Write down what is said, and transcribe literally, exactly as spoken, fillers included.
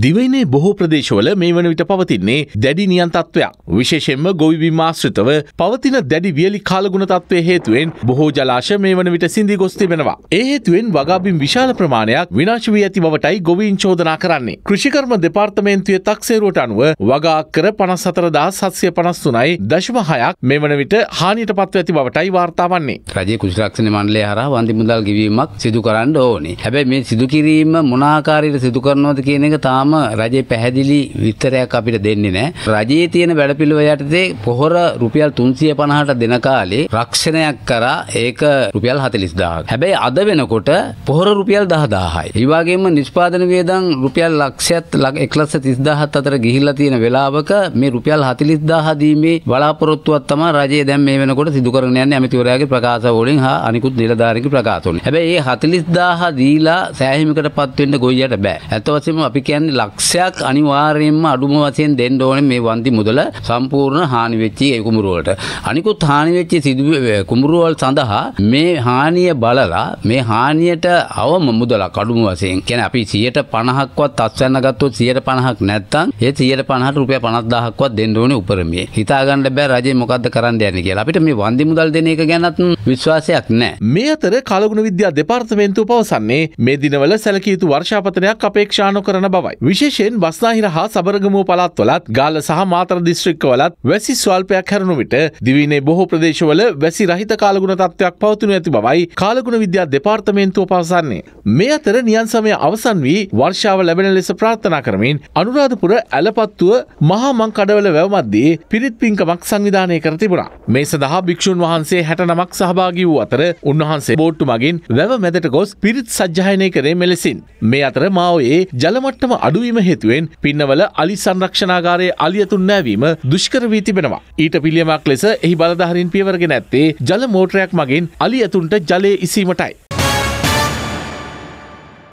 දිවයිනේ බොහෝ ප්‍රදේශවල මේ වන විට පවතින්නේ දැඩි නියන් තත්ත්වයක්. විශේෂයෙන්ම ගොවි බිම් ආශ්‍රිතව පවතින දැඩි වියලි කාලගුණ තත්ත්වයේ හේතුවෙන් බොහෝ ජලාශ මේ වන විට සිඳී ගොස් තිබෙනවා. ඒ හේතුවෙන් වගාබිම් විශාල ප්‍රමාණයක් විනාශ වී ඇති බවටයි ගොවීන් චෝදනා කරන්නේ. කෘෂිකර්ම දෙපාර්තමේන්තුවේ තක්සේරුවට අනුව වගා අක්කර පනස් හතර දහස් හත්සිය පනස් තුනයි දශම හයක් මේ වන විට හානියට පත්ව ඇති බවටයි වාර්තා වන්නේ. රජයේ කෘෂි රක්ෂණ මණ්ඩලය හරහා වන්දි මුදල් ගෙවීමක් සිදු කරන්න ඕනේ. හැබැයි මේ සිදු කිරීම මොන ආකාරයට සිදු කරනවද කියන එක තාම රජයේ පැහැදිලි විස්තරයක් අපිට දෙන්නේ නැහැ. රජයේ තියෙන වැඩපිළිවෙල යටතේ පොහොර රුපියල් තුන්සිය පනහට දෙන කාලේ රක්ෂණයක් කරා ඒක රුපියල් හතළිස් දහසක්. හැබැයි අද වෙනකොට පොහොර රුපියල් දහ දහසයි. ඒ වගේම නිෂ්පාදන වියදම් රුපියල් ලක්ෂයත් එක ලක්ෂ තිස් දහසත් අතර ගිහිල්ලා තියෙන වෙලාවක මේ රුපියල් හතළිස් දහස දීමේ බලාපොරොත්තුවක් තමයි රජය දැන් මේ වෙනකොට සිදු කරගෙන යන්නේ ඇමතිවරයාගේ ප්‍රකාශ වලින් හා අනිකුත් නිලධාරීන්ගේ ප්‍රකාශ වලින්. හැබැයි මේ හතළිස් දහස දීලා සෑහීමකටපත් වෙන්න ගොයියට බෑ. ඇත්ත වශයෙන්ම අපි කියන්නේ ලක්ෂයක් අනිවාර්යයෙන්ම අඩුම වශයෙන් දෙන්න ඕනේ මේ වන්දි මුදල සම්පූර්ණ හානි වෙච්ච ඒ කුඹුරු වලට. අනිකුත් හානි වෙච්ච සිදු කුඹුරු වල සඳහා මේ හානිය බලලා මේ හානියට අවම මුදලක් අඩුම වශයෙන් කියන්නේ අපි සියයට පනහක්වත් අස්වැන්න ගත්තොත් සියයට පනහක් නැත්තම් ඒ සියයට පනහට රුපියල් පනස් දහසක්වත් දෙන්න ඕනේ උපරිමයේ. හිතා ගන්න බෑ රජේ මොකද්ද කරන්න යන්නේ කියලා. අපිට මේ වන්දි මුදල් දෙන එක ගැනත් විශ්වාසයක් නැහැ. මේ අතර කාලගුණ විද්‍යා දෙපාර්තමේන්තුව පවසන්නේ මේ දිනවල සැලකිය යුතු වර්ෂාපතනයක් අපේක්ෂා නොකරන බවයි. විශේෂයෙන් බස්නාහිර හා සබරගමුව පළාත්වලත් ගාල්ල සහ මාතර දිස්ත්‍රික්කවලත් වැසි ස්වල්පයක් හැරුණු විට දිවයිනේ බොහෝ ප්‍රදේශවල වැසි රහිත කාලගුණ තත්ත්වයක් පවතිනු ඇති බවයි කාලගුණ විද්‍යා දෙපාර්තමේන්තුව පවසන්නේ. මේ අතර නියන් සමය අවසන් වී වර්ෂාව ලැබෙන ලෙස ප්‍රාර්ථනා කරමින් අනුරාධපුර ඇලපත්තුව මහා මංකඩවල වැව මැද්දේ පිරිත් පින්කමක් සංවිධානය කර තිබුණා. මේ සඳහා භික්ෂුන් වහන්සේ හැට නමක් සහභාගී වූ අතර උන්වහන්සේ බෝට්ටු මගින් වැව මැදට ගොස් පිරිත් සජ්ජායනය කරේ මෙලෙසින්. මේ අතර මාඔයේ ජල මට්ටම අඩුවීම හේතුවෙන් පින්නවල අලි සංරක්ෂණාගාරයේ අලියතුන් නෑවීම දුෂ්කර වී තිබෙනවා. ඊට පිළියමක් ලෙස එහි බලධාරීන් පියවරගෙන ඇත්තේ ජල මෝටරයක් මගින් අලියතුන්ට ජලය ඉසීමටයි.